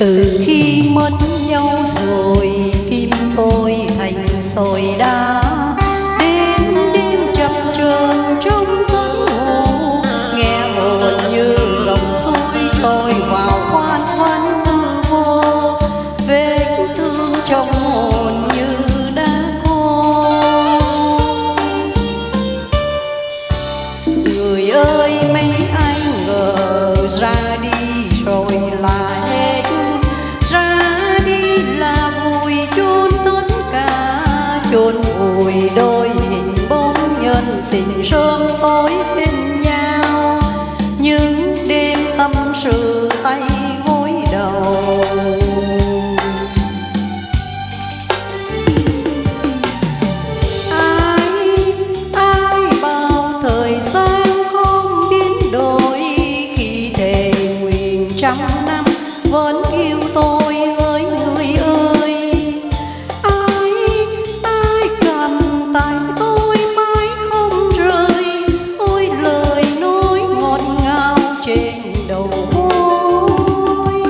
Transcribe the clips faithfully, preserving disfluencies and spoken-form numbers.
Từ khi mất nhau rồi tim tôi thành sỏi đá, đêm đêm chập chờn trong giấc ngủ, nghe hồn như dòng suối trôi vào khoan khoăn hư vô, vết thương trong hồn như đã khô. Người ơi mấy ai ngờ ra đi rồi là hết, ra đi là vùi chôn tất cả, chôn vùi đôi hình bóng nhân tình sớm tối bên nhau, những đêm tâm sự tay gối đầu. Ai ai bao thời gian không biến đổi, khi thề nguyện trăm năm vẫn yêu tôi ơi người ơi. Ai ai cầm tay tôi mãi không rời, ôi lời nói ngọt ngào trên đầu môi.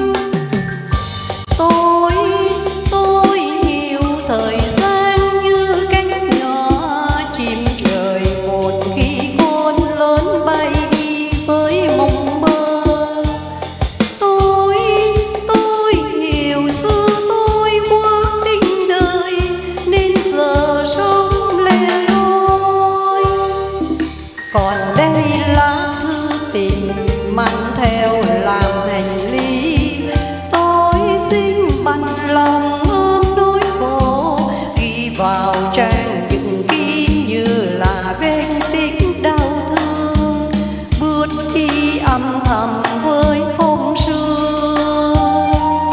Tôi tôi hiểu thời gian như cánh nhỏ chim trời, một khi khôn lớn bay đi với mộng mơ. Tôi tôi hiểu xưa tôi quá tình đời, nên giờ sống lẻ loi. Còn đây lá thư tình mang theo làm hành lý, tôi xin bằng lòng ôm nỗi khổ, ghi vào trang nhật ký như là vết tích đau thương, bước đi âm thầm với phong sương.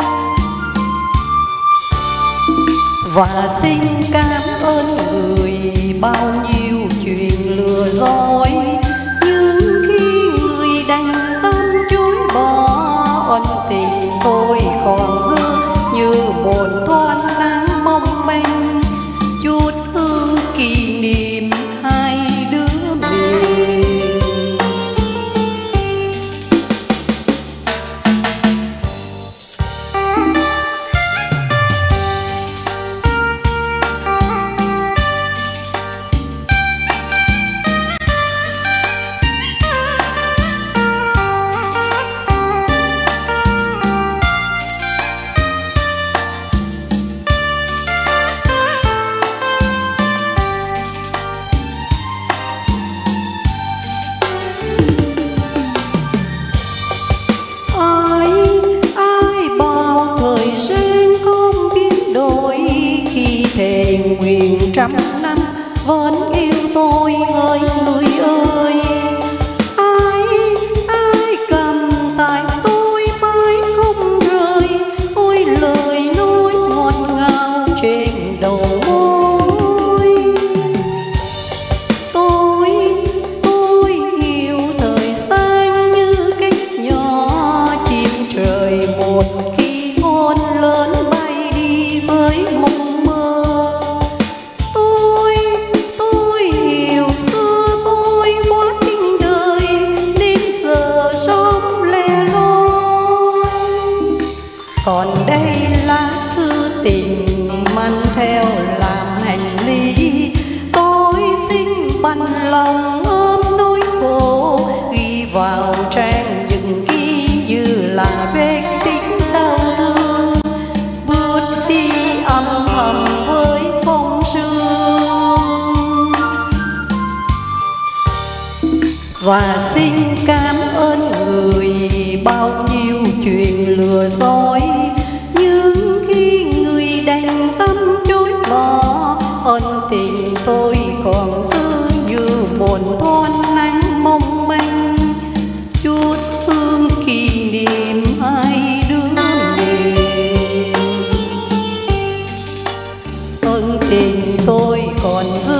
Và xin cảm ơn người bao nhiêu chuyện lừa dối, nhưng khi người đành tâm chối bỏ, ân tình tôi còn giữ như một thoáng nắng mong manh, chút hương kỷ niệm hai đứa mình. Ai ai bao thời gian không biến đổi, khi thề nguyện trăm năm vẫn yêu tôi ơi người ơi. Ai ai cầm tay tôi mãi không rời, ôi lời nói ngọt ngào trên đầu môi. Tôi tôi hiểu thời gian như cánh nhỏ chim trời, một khi khôn lớn bay đi với mộng mơ. Tôi tôi hiểu xưa tôi quá tình đời, nên giờ sống lẻ loi. Còn đây lá thư tình mang theo làm hành lý, tôi xin bằng lòng ôm nỗi khổ, ghi vào trang nhật ký như là vết tích đau thương, bước đi âm thầm với phong sương. Và xin cảm ơn người bao nhiêu chuyện lừa dối, nhưng khi người đành tâm chối bỏ, ân tình tôi còn giữ như một thoáng nắng mong manh, chút hương kỷ niệm hai đứa mình. Ân tình tôi còn giữ